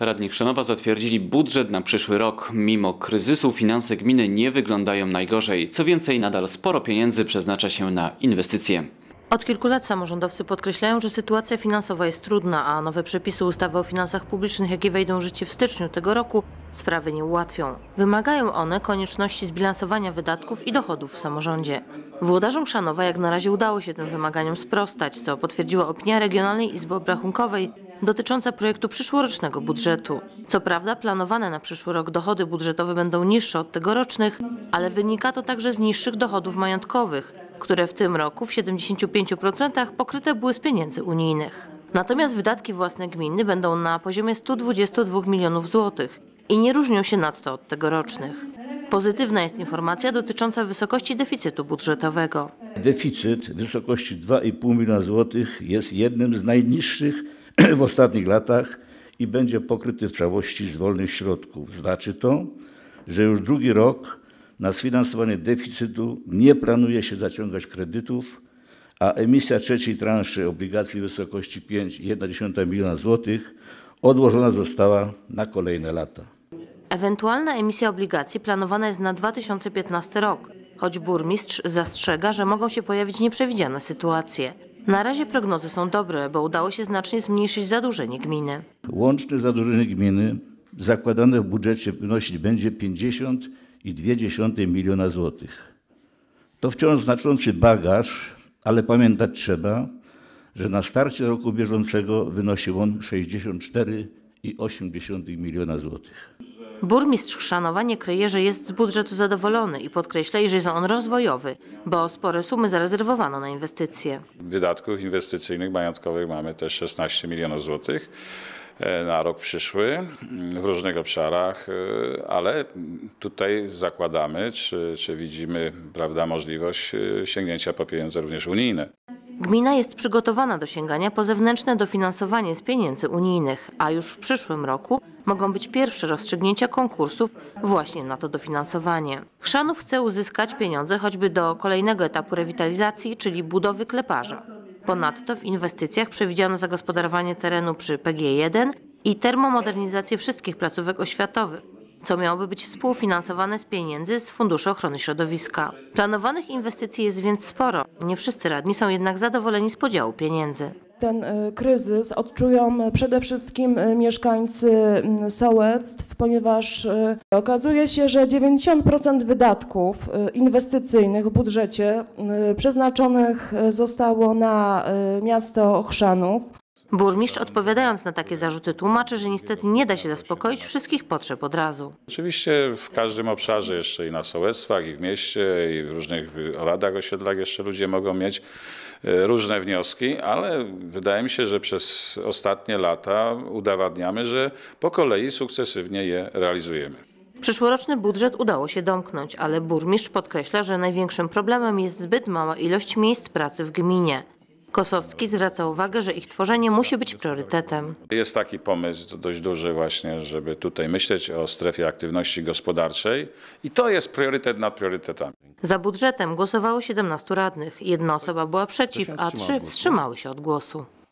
Radni Chrzanowa zatwierdzili budżet na przyszły rok. Mimo kryzysu finanse gminy nie wyglądają najgorzej. Co więcej, nadal sporo pieniędzy przeznacza się na inwestycje. Od kilku lat samorządowcy podkreślają, że sytuacja finansowa jest trudna, a nowe przepisy ustawy o finansach publicznych, jakie wejdą w życie w styczniu tego roku, sprawy nie ułatwią. Wymagają one konieczności zbilansowania wydatków i dochodów w samorządzie. Włodarzom Chrzanowa jak na razie udało się tym wymaganiom sprostać, co potwierdziła opinia Regionalnej Izby Obrachunkowej dotycząca projektu przyszłorocznego budżetu. Co prawda planowane na przyszły rok dochody budżetowe będą niższe od tegorocznych, ale wynika to także z niższych dochodów majątkowych, które w tym roku w 75% pokryte były z pieniędzy unijnych. Natomiast wydatki własne gminy będą na poziomie 122 milionów złotych i nie różnią się nadto od tegorocznych. Pozytywna jest informacja dotycząca wysokości deficytu budżetowego. Deficyt w wysokości 2,5 miliona złotych jest jednym z najniższych w ostatnich latach i będzie pokryty w całości z wolnych środków. Znaczy to, że już drugi rok na sfinansowanie deficytu nie planuje się zaciągać kredytów, a emisja trzeciej transzy obligacji w wysokości 5,1 miliona złotych odłożona została na kolejne lata. Ewentualna emisja obligacji planowana jest na 2015 rok, choć burmistrz zastrzega, że mogą się pojawić nieprzewidziane sytuacje. Na razie prognozy są dobre, bo udało się znacznie zmniejszyć zadłużenie gminy. Łączne zadłużenie gminy zakładane w budżecie wynosić będzie 50,2 miliona złotych. To wciąż znaczący bagaż, ale pamiętać trzeba, że na starcie roku bieżącego wynosił on 64,8 miliona złotych. Burmistrz Chrzanowa nie kryje, że jest z budżetu zadowolony i podkreśla, że jest on rozwojowy, bo spore sumy zarezerwowano na inwestycje. Wydatków inwestycyjnych, majątkowych mamy też 16 milionów złotych na rok przyszły w różnych obszarach, ale tutaj zakładamy, czy widzimy, prawda, możliwość sięgnięcia po pieniądze również unijne. Gmina jest przygotowana do sięgania po zewnętrzne dofinansowanie z pieniędzy unijnych, a już w przyszłym roku mogą być pierwsze rozstrzygnięcia konkursów właśnie na to dofinansowanie. Chrzanów chce uzyskać pieniądze choćby do kolejnego etapu rewitalizacji, czyli budowy kleparza. Ponadto w inwestycjach przewidziano zagospodarowanie terenu przy PG1 i termomodernizację wszystkich placówek oświatowych, co miałoby być współfinansowane z pieniędzy z Funduszu Ochrony Środowiska. Planowanych inwestycji jest więc sporo. Nie wszyscy radni są jednak zadowoleni z podziału pieniędzy. Ten kryzys odczują przede wszystkim mieszkańcy sołectw, ponieważ okazuje się, że 90% wydatków inwestycyjnych w budżecie przeznaczonych zostało na miasto Chrzanów. Burmistrz, odpowiadając na takie zarzuty, tłumaczy, że niestety nie da się zaspokoić wszystkich potrzeb od razu. Oczywiście w każdym obszarze, jeszcze i na sołectwach, i w mieście, i w różnych radach osiedlach jeszcze ludzie mogą mieć różne wnioski, ale wydaje mi się, że przez ostatnie lata udowadniamy, że po kolei sukcesywnie je realizujemy. Przyszłoroczny budżet udało się domknąć, ale burmistrz podkreśla, że największym problemem jest zbyt mała ilość miejsc pracy w gminie. Kosowski zwraca uwagę, że ich tworzenie musi być priorytetem. Jest taki pomysł dość duży właśnie, żeby tutaj myśleć o strefie aktywności gospodarczej i to jest priorytet nad priorytetami. Za budżetem głosowało 17 radnych. Jedna osoba była przeciw, a 3 wstrzymały się od głosu.